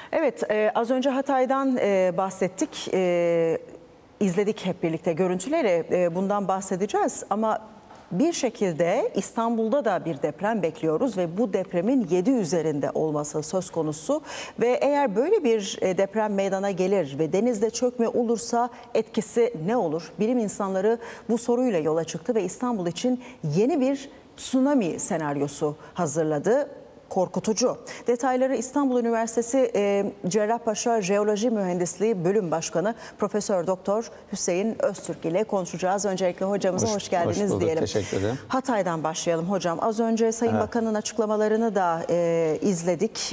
Evet, az önce Hatay'dan bahsettik. İzledik hep birlikte görüntüleri. Bundan bahsedeceğiz ama bir şekilde İstanbul'da da bir deprem bekliyoruz ve bu depremin 7 üzerinde olması söz konusu. Ve eğer böyle bir deprem meydana gelir ve denizde çökme olursa etkisi ne olur? Bilim insanları bu soruyla yola çıktı ve İstanbul için yeni bir tsunami senaryosu hazırladı. Korkutucu. Detayları İstanbul Üniversitesi Cerrahpaşa Jeoloji Mühendisliği Bölüm Başkanı Profesör Doktor Hüseyin Öztürk ile konuşacağız. Öncelikle hocamıza hoş geldiniz bulduk, diyelim. teşekkür ederim. Hatay'dan başlayalım hocam. Az önce Sayın Bakan'ın açıklamalarını da izledik.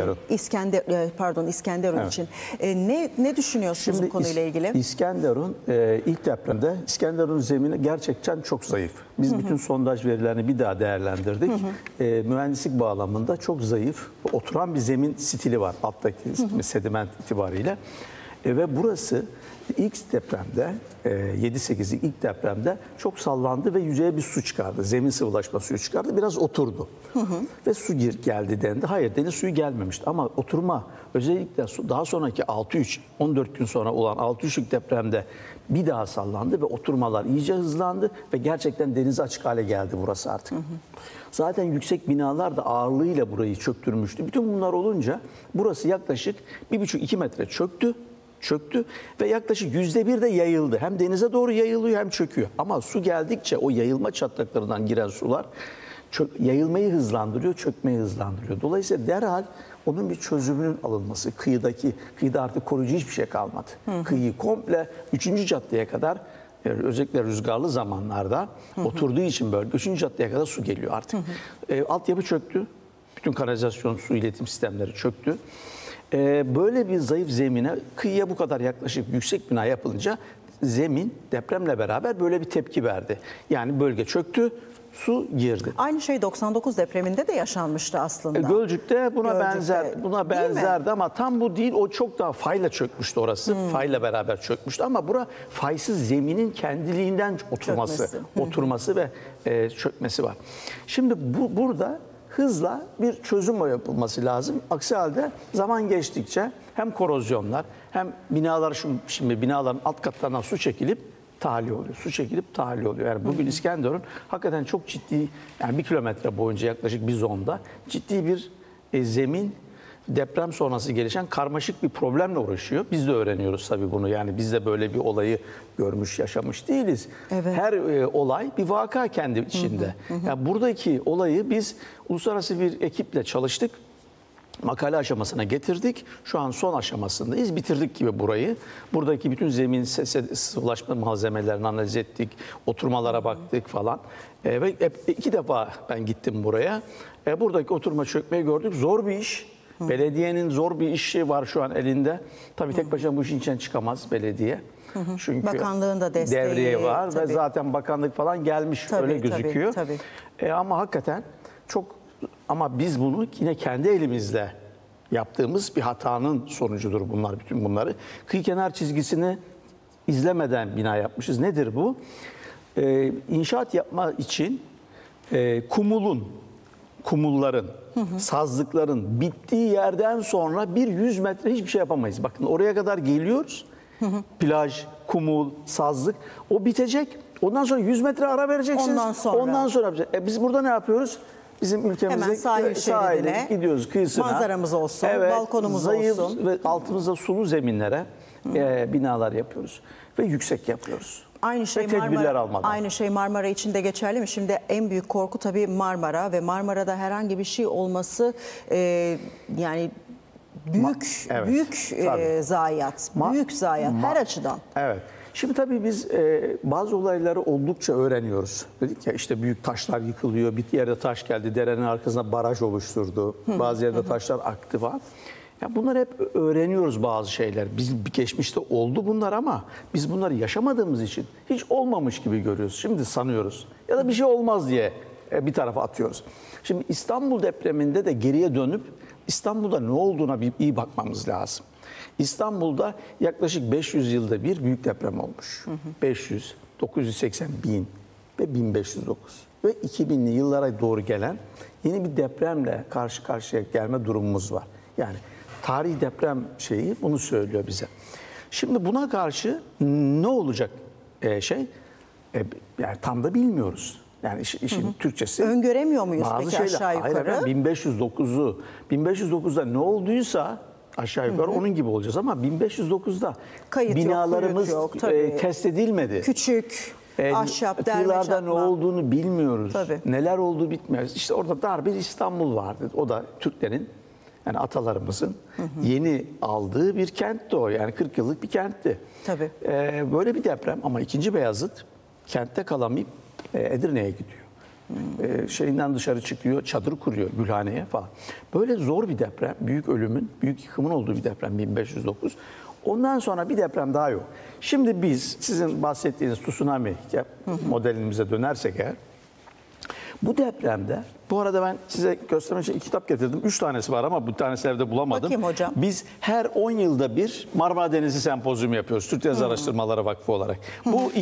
İskenderun için. Ne düşünüyorsunuz Şimdi bu konuyla ilgili? İskenderun ilk depremde İskenderun zemini gerçekten çok zayıf. Biz bütün sondaj verilerini bir daha değerlendirdik. Mühendislik bağlamında çok zayıf, oturan bir zemin stili var alttaki sediment itibariyle. Ve burası ilk depremde, 7-8'lik ilk depremde çok sallandı ve yüzeye bir su çıkardı. Zemin sıvılaşma suyu çıkardı. Biraz oturdu. Ve su geldi dendi. Hayır, deniz suyu gelmemişti ama oturma özellikle daha sonraki 6-3, 14 gün sonra olan 6-3'lük depremde bir daha sallandı ve oturmalar iyice hızlandı ve gerçekten denize açık hale geldi burası artık. Zaten yüksek binalar da ağırlığıyla burayı çöktürmüştü. Bütün bunlar olunca burası yaklaşık 1,5-2 metre çöktü ve yaklaşık %1 de yayıldı. Hem denize doğru yayılıyor hem çöküyor. Ama su geldikçe o yayılma çatlaklarından giren sular yayılmayı hızlandırıyor, çökmeyi hızlandırıyor. Dolayısıyla derhal onun bir çözümünün alınması, kıyıda artık koruyucu hiçbir şey kalmadı. Kıyıyı komple 3. caddeye kadar, özellikle rüzgarlı zamanlarda oturduğu için bölge 3. caddeye kadar su geliyor artık. Altyapı çöktü. Bütün kanalizasyon, su iletim sistemleri çöktü. Böyle bir zayıf zemine kıyıya bu kadar yaklaşık yüksek bina yapılınca zemin depremle beraber böyle bir tepki verdi. Yani bölge çöktü, su girdi. Aynı şey 99 depreminde de yaşanmıştı aslında. Gölcük'te buna benzerdi ama tam bu değil. O çok daha fayla çökmüştü orası. Fayla beraber çökmüştü ama bura faysız zeminin kendiliğinden oturması ve çökmesi var. Şimdi burada hızla bir çözüm yapılması lazım. Aksi halde zaman geçtikçe hem korozyonlar hem binalar, şimdi binaların alt katlarından su çekilip tahliye oluyor. Su çekilip tahliye oluyor. Yani bugün İskenderun hakikaten çok ciddi, yani 1 kilometre boyunca yaklaşık bir zonda ciddi bir zemin, deprem sonrası gelişen karmaşık bir problemle uğraşıyor. Biz de öğreniyoruz tabii bunu. Yani biz de böyle bir olayı görmüş, yaşamış değiliz. Evet. Her olay bir vaka kendi içinde. Yani buradaki olayı biz uluslararası bir ekiple çalıştık. Makale aşamasına getirdik. Şu an son aşamasındayız. Bitirdik gibi burayı. Buradaki bütün zemin sıvılaşma malzemelerini analiz ettik. Oturmalara baktık falan. Ve 2 defa ben gittim buraya. Buradaki oturma çökmeyi gördük. Zor bir iş. Belediyenin zor bir işi var şu an elinde. Tabii tek başına bu işin içinden çıkamaz belediye. Çünkü bakanlığın da desteği devreye var tabii. Ve zaten bakanlık falan gelmiş, öyle gözüküyor. Tabii. Ama hakikaten ama biz bunu yine kendi elimizle yaptığımız bir hatanın sonucudur bunlar, bütün bunları. Kıyı kenar çizgisini izlemeden bina yapmışız. Nedir bu? İnşaat yapma için kumulların, sazlıkların bittiği yerden sonra bir 100 metre hiçbir şey yapamayız. Bakın oraya kadar geliyoruz. Plaj, kumul, sazlık. O bitecek. Ondan sonra 100 metre ara vereceksiniz. Ondan sonra biz burada ne yapıyoruz? Bizim ülkemizde hemen sahil şeridine gidiyoruz, kıyısına. Manzaramız olsun, balkonumuz olsun. Ve altımızda sulu zeminlere binalar yapıyoruz. Ve yüksek yapıyoruz. Aynı şey Marmara için de geçerli mi? Şimdi en büyük korku tabii Marmara ve Marmara'da herhangi bir şey olması yani büyük zayiat, büyük zayiat her açıdan. Evet. Şimdi tabii biz bazı olayları oldukça öğreniyoruz. Dedik ya işte büyük taşlar yıkılıyor, bir yerde taş geldi, derenin arkasında baraj oluşturdu, bazı yerde taşlar aktı falan. Ya bunları hep öğreniyoruz bazı şeyler. Biz geçmişte oldu bunlar ama biz bunları yaşamadığımız için hiç olmamış gibi görüyoruz. Şimdi sanıyoruz ya da bir şey olmaz diye bir tarafa atıyoruz. Şimdi İstanbul depreminde de geriye dönüp İstanbul'da ne olduğuna bir iyi bakmamız lazım. İstanbul'da yaklaşık 500 yılda bir büyük deprem olmuş. 500, 980, 1000 ve 1509. Ve 2000'li yıllara doğru gelen yeni bir depremle karşı karşıya gelme durumumuz var. Yani tarihi deprem şeyi bunu söylüyor bize. Şimdi buna karşı ne olacak yani tam da bilmiyoruz. Yani işin Türkçesi. Öngöremiyor muyuz bazı peki şeyler, aşağı yukarı? Hayır, 1509'da ne olduysa aşağı yukarı onun gibi olacağız ama 1509'da Kayıt binalarımız yok, tabii. test edilmedi. Küçük, ahşap, derme Kıyılarda çatma. ne olduğunu bilmiyoruz. Tabii. Neler olduğu bitmiyor. İşte orada dar bir İstanbul vardı. O da Türklerin, yani atalarımızın yeni aldığı bir kentti o. Yani 40 yıllık bir kentti. Tabii. Böyle bir deprem ama 2. Beyazıt kentte kalamayıp Edirne'ye gidiyor. Şeyinden dışarı çıkıyor, çadır kuruyor Gülhane'ye falan. Böyle zor bir deprem, büyük ölümün, büyük yıkımın olduğu bir deprem 1509. Ondan sonra bir deprem daha yok. Şimdi biz sizin bahsettiğiniz tsunami modelimize dönersek eğer, bu depremde, bu arada ben size göstermek için 2 kitap getirdim. 3 tanesi var ama bu tanesi evde bulamadım. Bakayım hocam. Biz her 10 yılda bir Marmara Denizi Sempozyumu yapıyoruz. Türk Deniz Araştırmaları Vakfı olarak. Bu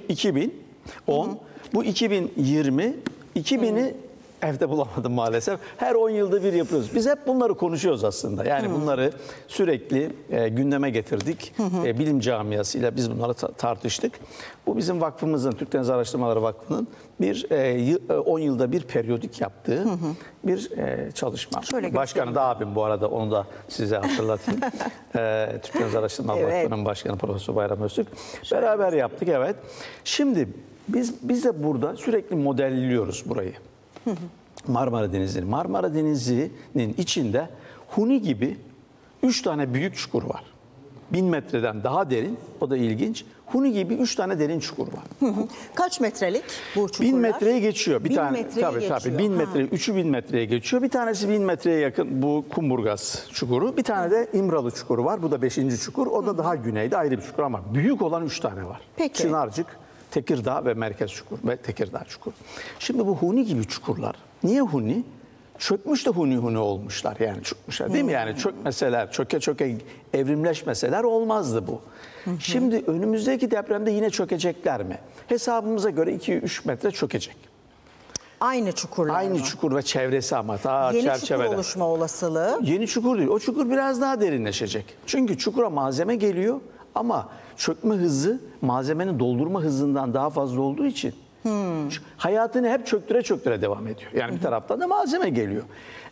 2010, bu 2020, 2000'i evde bulamadım maalesef. Her 10 yılda bir yapıyoruz. Biz hep bunları konuşuyoruz aslında. Yani bunları sürekli gündeme getirdik. Bilim camiasıyla biz bunları tartıştık. Bu bizim vakfımızın, Türk Deniz Araştırmaları Vakfı'nın bir 10 yılda bir periyodik yaptığı bir çalışma. Şöyle Başkanı da abim bu arada, onu da size hatırlatayım. Türk Deniz Araştırmaları Vakfı'nın başkanı Profesör Bayram Öztürk. Beraber yaptık, evet. Şimdi biz de burada sürekli modelliyoruz burayı. Marmara Denizi'ni. Marmara Denizi'nin içinde Huni gibi 3 tane büyük çukur var. 1000 metreden daha derin, o da ilginç. Huni gibi 3 tane derin çukur var. Kaç metrelik bu çukurlar? 1000 metreye geçiyor. Bir 1000 tane metreye tabii geçiyor. 1000 metre, 3'ü 1000 metreye geçiyor. Bir tanesi 1000 metreye yakın bu Kumburgaz çukuru. Bir tane de İmralı çukuru var. Bu da 5. çukur. O da daha güneyde ayrı bir çukur ama büyük olan 3 tane var. Peki. Çınarcık, Tekirdağ ve Merkez Çukur ve Tekirdağ Çukur. Şimdi bu Huni gibi çukurlar. Niye Huni? Çökmüş de Huni olmuşlar, yani çökmüşler değil mi? Yani çökmeseler, çöke evrimleşmeseler olmazdı bu. Şimdi önümüzdeki depremde yine çökecekler mi? Hesabımıza göre 2-3 metre çökecek. Aynı çukurlar Aynı mı? çukur ve çevresi ama ta Yeni çerçevede. çukur oluşma olasılığı. Yeni çukur değil. O çukur biraz daha derinleşecek. Çünkü çukura malzeme geliyor ama çökme hızı malzemenin doldurma hızından daha fazla olduğu için hayatını hep çöktüre devam ediyor. Yani bir taraftan da malzeme geliyor.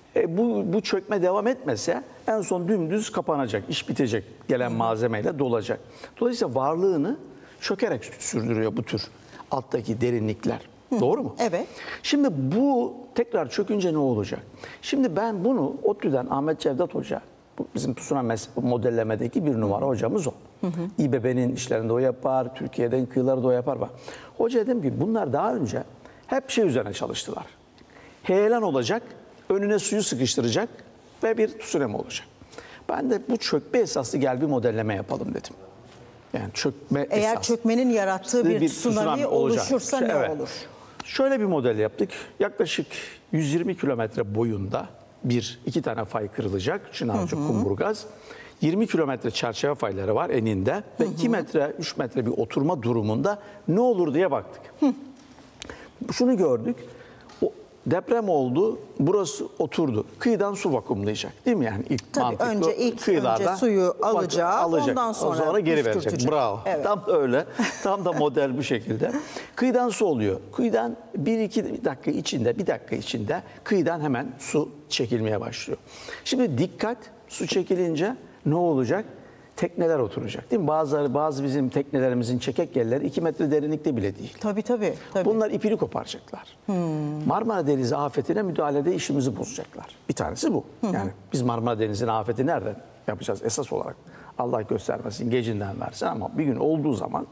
Bu çökme devam etmese en son dümdüz kapanacak, iş bitecek, gelen malzemeyle dolacak. Dolayısıyla varlığını çökerek sürdürüyor bu tür alttaki derinlikler. Doğru mu? Evet. Şimdi bu tekrar çökünce ne olacak? Şimdi ben bunu ODTÜ'den Ahmet Cevdet Hoca, bu bizim tsunami modellemedeki bir numara hocamız o. İBB'nin işlerinde o yapar, Türkiye'den kıyıları da o yapar. Bak. Hoca dedim ki bunlar daha önce hep şey üzerine çalıştılar. Heyelan olacak, önüne suyu sıkıştıracak ve bir tsunami olacak. Ben de bu çökme esaslı gel bir modelleme yapalım dedim. Yani çökme Eğer esaslı. çökmenin yarattığı bir tsunami olacak. oluşursa ne Evet. olur? Şöyle bir model yaptık. Yaklaşık 120 kilometre boyunda iki tane fay kırılacak. Çınarcık, Kumburgaz. 20 kilometre çerçeve fayları var eninde ve 2 metre, 3 metre bir oturma durumunda ne olur diye baktık. Şunu gördük. Deprem oldu, burası oturdu. Kıyıdan su vakumlayacak değil mi? Yani ilk Tabii, mantıklı. önce suyu alacak, ondan sonra geri verecek. püskürtecek. Bravo. Evet. Tam da öyle. Tam da model bu şekilde. Kıyıdan su oluyor. Kıyıdan bir dakika içinde kıyıdan hemen su çekilmeye başlıyor. Şimdi dikkat, su çekilince ne olacak? Tekneler oturacak değil mi? Bazı bizim teknelerimizin çekek yerleri 2 metre derinlikte bile değil. Tabii. Bunlar ipini koparacaklar. Marmara Denizi afetine müdahalede işimizi bozacaklar. Bir tanesi bu. Yani biz Marmara Denizi'nin afeti nereden yapacağız esas olarak? Allah göstermesin, gecinden versin ama bir gün olduğu zaman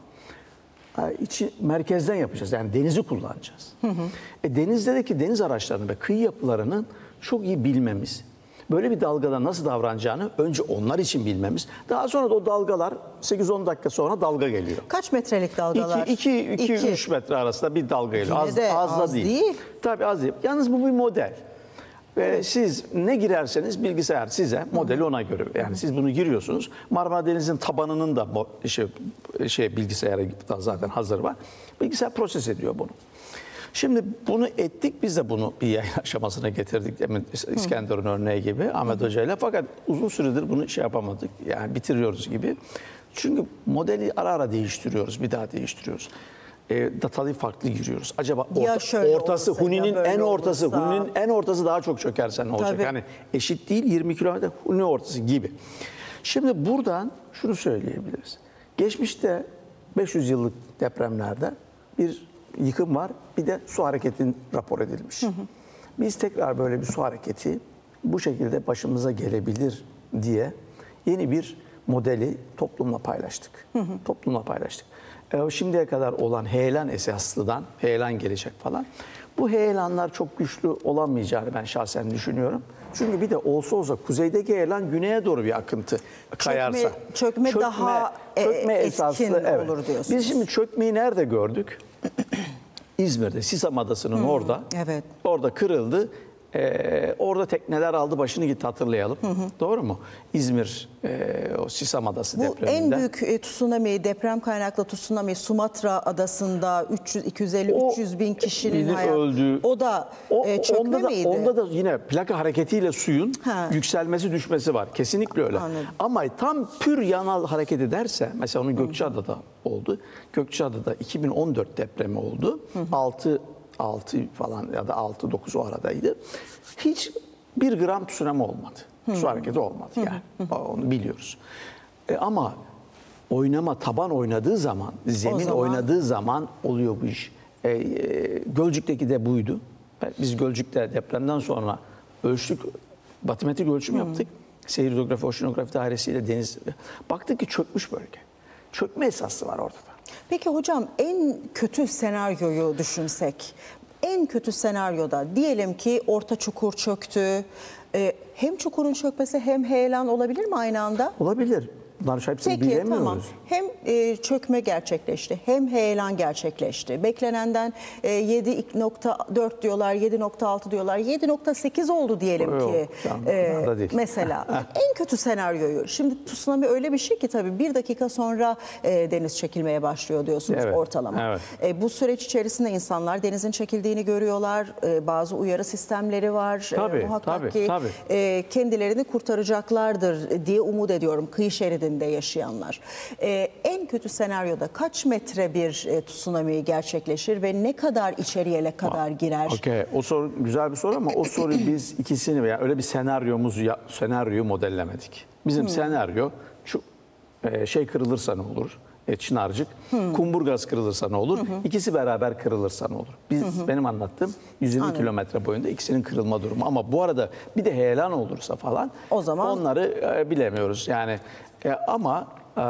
merkezden yapacağız. Yani denizi kullanacağız. Denizdeki deniz araçlarını ve kıyı yapılarının çok iyi bilmemiz, böyle bir dalgada nasıl davranacağını önce onlar için bilmemiz. Daha sonra da o dalgalar 8-10 dakika sonra dalga geliyor. Kaç metrelik dalgalar? 2-3 metre arasında bir dalga geliyor. Az değil. Tabii az değil. Yalnız bu bir model. Ve siz ne girerseniz bilgisayar size modeli ona göre. Yani siz bunu giriyorsunuz. Marmara Denizi'nin tabanının da bilgisayara zaten hazır var. Bilgisayar proses ediyor bunu. Şimdi bunu ettik, biz de bunu bir yayın aşamasına getirdik. Demin İskenderun örneği gibi Ahmet Hoca ile. Fakat uzun süredir bunu şey yapamadık. Yani bitiriyoruz gibi. Çünkü modeli ara ara değiştiriyoruz, bir daha değiştiriyoruz. Datayı farklı giriyoruz. Acaba ortası, olursa, Huni'nin en ortası, olursa. Huni'nin en ortası daha çok çökerse ne olacak? Tabii. Yani eşit değil, 20 kilometre Huni ortası gibi. Şimdi buradan şunu söyleyebiliriz. Geçmişte 500 yıllık depremlerde bir yıkım var, bir de su hareketinin rapor edilmiş. Biz tekrar böyle bir su hareketi bu şekilde başımıza gelebilir diye yeni bir modeli toplumla paylaştık. Toplumla paylaştık. Şimdiye kadar olan heyelan esaslıdan, heyelan gelecek falan. Bu heyelanlar çok güçlü olamayacağını ben şahsen düşünüyorum. Çünkü bir de olsa kuzeydeki heyelan güneye doğru bir akıntı kayarsa. Çökme daha etkin olur diyorsunuz. Biz şimdi çökmeyi nerede gördük? İzmir'de, Sisam Adası'nın orada. Evet. Orada kırıldı. Orada tekneler aldı başını gitti, hatırlayalım. Doğru mu? İzmir, o Sisam Adası Bu depreminde. en büyük tsunami, deprem kaynaklı tsunami Sumatra Adası'nda 250-300 bin kişinin öldüğü. O da çökme miydi? Onda da yine plaka hareketiyle suyun yükselmesi düşmesi var. Kesinlikle öyle. Anladım. Ama tam pür yanal hareket ederse, mesela onun Gökçeada'da oldu. Gökçeada'da 2014 depremi oldu. 6 falan ya da 6-9 o aradaydı. Hiç bir gram tsunami olmadı. Su hareketi olmadı yani. Onu biliyoruz. Ama taban oynadığı zaman, zemin oynadığı zaman oluyor bu iş. Gölcük'teki de buydu. Biz Gölcük'te depremden sonra ölçtük, batimetrik ölçüm yaptık. Seyir hidrografi, oşinografi dairesiyle deniz. Baktık ki çökmüş bölge. Çökme esası var orada da. Peki hocam, en kötü senaryoyu düşünsek, en kötü senaryoda diyelim ki orta çukur çöktü, hem çukurun çökmesi hem heyelan olabilir mi aynı anda? Olabilir. Bunları hepsini Peki bilemiyoruz. tamam. Hem çökme gerçekleşti hem heyelan gerçekleşti. Beklenenden 7.4 diyorlar, 7.6 diyorlar, 7.8 oldu diyelim ki. Mesela en kötü senaryoyu. Şimdi tsunami öyle bir şey ki tabii 1 dakika sonra deniz çekilmeye başlıyor diyorsunuz ortalama. Evet. Bu süreç içerisinde insanlar denizin çekildiğini görüyorlar. Bazı uyarı sistemleri var. Muhakkak ki kendilerini kurtaracaklardır diye umut ediyorum kıyı şeridinde yaşayanlar. En kötü senaryoda kaç metre bir tsunami gerçekleşir ve ne kadar içeriye kadar girer? O soru güzel bir soru ama o soruyu biz ikisini veya öyle bir senaryoyu modellemedik. Bizim senaryo kırılırsa ne olur? Çınarcık. Kumburgaz kırılırsa ne olur? İkisi beraber kırılırsa ne olur? Benim anlattığım 120 kilometre boyunda ikisinin kırılma durumu. Ama bu arada bir de heyelan olursa falan o zaman onları bilemiyoruz. Yani ama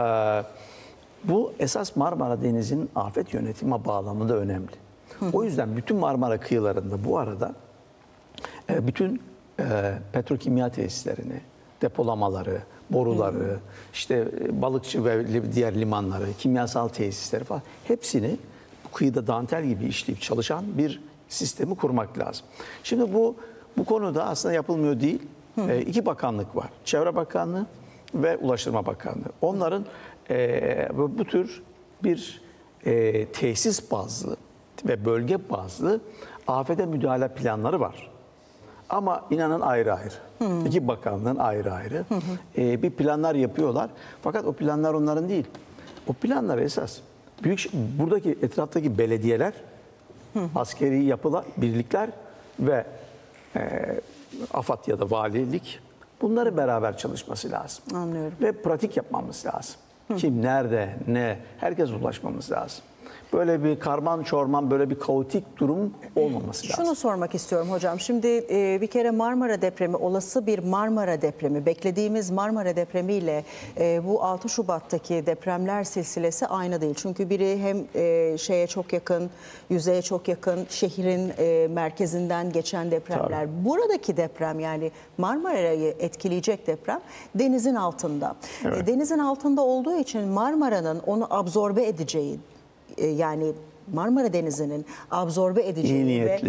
bu esas Marmara Denizi'nin afet yönetimi bağlamında önemli. O yüzden bütün Marmara kıyılarında bu arada bütün petrokimya tesislerini, depolamaları, boruları, işte balıkçı ve diğer limanları, kimyasal tesisleri falan hepsini bu kıyıda dantel gibi işleyip çalışan bir sistemi kurmak lazım. Şimdi bu konuda aslında yapılmıyor değil. 2 bakanlık var. Çevre Bakanlığı ve Ulaştırma Bakanlığı. Onların bu tür bir tesis bazlı ve bölge bazlı afete müdahale planları var. Ama inanın ayrı ayrı. 2 bakanlığın ayrı ayrı. Bir planlar yapıyorlar. Fakat o planlar onların değil. O planlar esas buradaki etraftaki belediyeler, askeri yapılar, birlikler ve AFAD ya da valilik bunları beraber çalışması lazım. Anlıyorum. Ve pratik yapmamız lazım. Kim, nerede, ne, herkes ulaşmamız lazım. Böyle bir karman çorman, böyle bir kaotik durum olmaması lazım. Şunu sormak istiyorum hocam. Şimdi bir kere Marmara depremi, olası bir Marmara depremi, beklediğimiz Marmara depremiyle bu 6 Şubat'taki depremler silsilesi aynı değil. Çünkü biri hem şeye çok yakın, yüzeye çok yakın, şehrin merkezinden geçen depremler. Tabii. Buradaki deprem, yani Marmara'yı etkileyecek deprem denizin altında. Evet. Denizin altında olduğu için Marmara'nın onu absorbe edeceği, yani Marmara Denizi'nin absorbe edeceği İyi niyetli.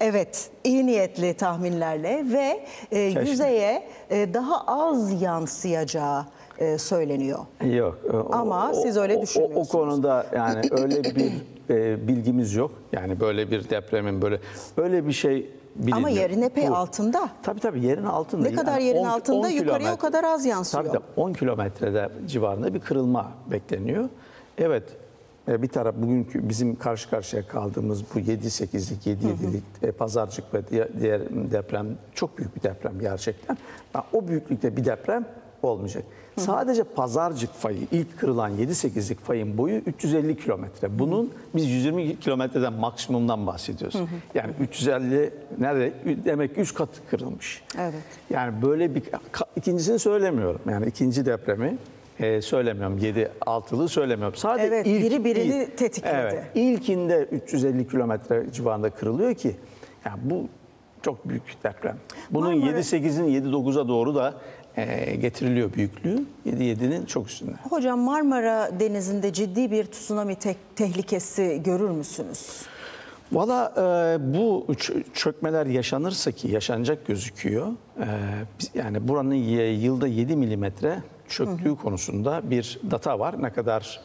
Evet, iyi niyetli tahminlerle ve yüzeye daha az yansıyacağı söyleniyor. Yok. Ama siz öyle düşünmüyorsunuz. O konuda yani öyle bir bilgimiz yok. Yani böyle bir depremin öyle bir şey bilinmiyor. Ama yerin epey Bu- altında. Tabii yerin altında. Ne kadar Yani yerin 10 altında yukarıya o kilometre. kadar az yansıyor. Tabii 10 kilometrede civarında bir kırılma bekleniyor. Evet, bir taraf bugünkü bizim karşı karşıya kaldığımız bu 7.8'lik, 7.7'lik Pazarcık ve diğer deprem çok büyük bir deprem gerçekten. Yani o büyüklükte bir deprem olmayacak. Sadece Pazarcık fayı, ilk kırılan 7.8'lik fayın boyu 350 kilometre. Bunun biz 120 kilometreden maksimumdan bahsediyoruz. Yani 350 nerede? Demek ki 3 katı kırılmış. Evet. Yani böyle bir ikincisini söylemiyorum. Yani ikinci depremi söylemiyorum. 7.6'lığı söylemiyorum. Sadece Evet, biri birini tetikledi. Evet, ilkinde 350 kilometre civarında kırılıyor ki yani bu çok büyük deprem. Bunun 7.8'in 7.9'a doğru da getiriliyor büyüklüğü. 7.7'nin çok üstünde. Hocam, Marmara Denizi'nde ciddi bir tsunami tehlikesi görür müsünüz? Valla bu çökmeler yaşanırsa ki yaşanacak gözüküyor. Yani buranın yılda 7 milimetre çöktüğü konusunda bir data var. Ne kadar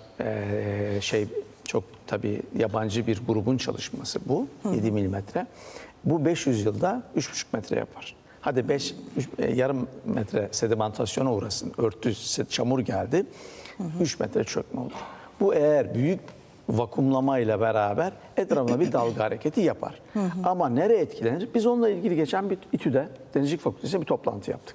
çok tabii yabancı bir grubun çalışması bu 7 milimetre. Bu 500 yılda 3,5 metre yapar. Hadi yarım metre sedimentasyona uğrasın. Örtü, çamur geldi. 3 metre çökme olur. Bu eğer büyük vakumlamayla beraber etrafına bir dalga hareketi yapar. Ama nereye etkilenir? Biz onunla ilgili geçen bir İTÜ'de, Denizcilik Fakültesi'nde bir toplantı yaptık.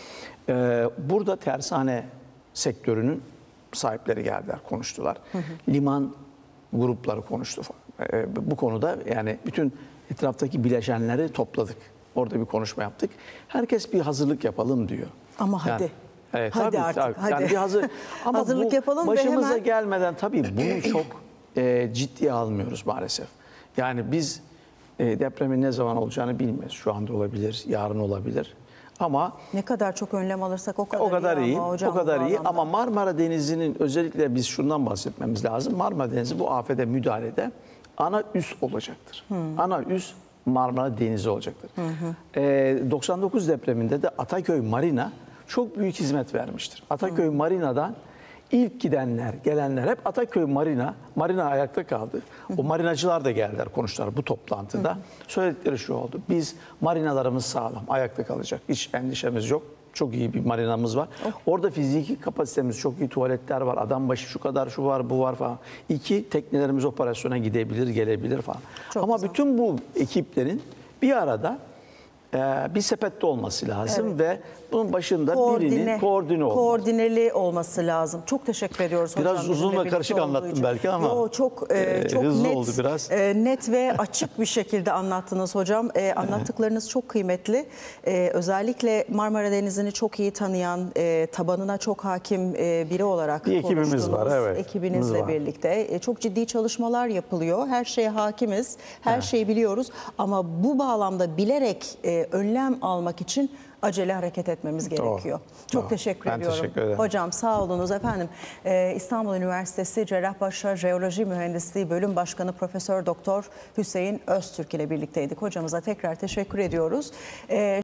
Burada tersane sektörünün sahipleri geldiler, konuştular. Liman grupları konuştu. Bu konuda yani bütün etraftaki bileşenleri topladık. Orada bir konuşma yaptık. Herkes bir hazırlık yapalım diyor. Ama hadi. Yani, evet, Hadi tabii, artık. tabii. Hadi. Yani bir ama Hazırlık yapalım ve başımıza hemen gelmeden tabii bunu çok ciddiye almıyoruz maalesef. Yani biz depremin ne zaman olacağını bilmiyoruz. Şu anda olabilir, yarın olabilir. Ama ne kadar çok önlem alırsak o kadar iyi. Ama hocam, o kadar iyi. bağlamda. Ama Marmara Denizi'nin özellikle biz şundan bahsetmemiz lazım. Marmara Denizi bu afete müdahalede ana üs olacaktır. Ana üs Marmara Denizi olacaktır. 99 depreminde de Ataköy Marina çok büyük hizmet vermiştir. Ataköy Marina'dan ilk gelenler hep Ataköy Marina ayakta kaldı. O marinacılar da geldiler, konuştular bu toplantıda. Söyledikleri şu oldu: biz marinalarımız sağlam, ayakta kalacak. Hiç endişemiz yok. Çok iyi bir marinamız var. Orada fiziki kapasitemiz çok iyi, tuvaletler var. Adam başı şu kadar, şu var, bu var falan. 2, teknelerimiz operasyona gidebilir, gelebilir falan. Çok ama güzel. bütün bu ekiplerin bir arada bir sepette olması lazım ve bunun başında birinin koordine olması. Koordineli olması lazım. Çok teşekkür ediyoruz hocam. Biraz uzun ve karışık anlattım belki ama çok hızlı net, oldu biraz. Net ve açık bir şekilde anlattınız hocam. Anlattıklarınız çok kıymetli. Özellikle Marmara Denizi'ni çok iyi tanıyan, tabanına çok hakim biri olarak bir ekibimiz konuştunuz. var, evet. Ekibinizle birlikte. Çok ciddi çalışmalar yapılıyor. Her şeye hakimiz, her şeyi biliyoruz. Ama bu bağlamda bilerek önlem almak için acele hareket etmemiz gerekiyor. Çok teşekkür Ben ediyorum. teşekkür ederim. Hocam sağ olunuz efendim. İstanbul Üniversitesi Cerrahpaşa Jeoloji Mühendisliği Bölüm Başkanı Profesör Doktor Hüseyin Öztürk ile birlikteydik. Hocamıza tekrar teşekkür ediyoruz.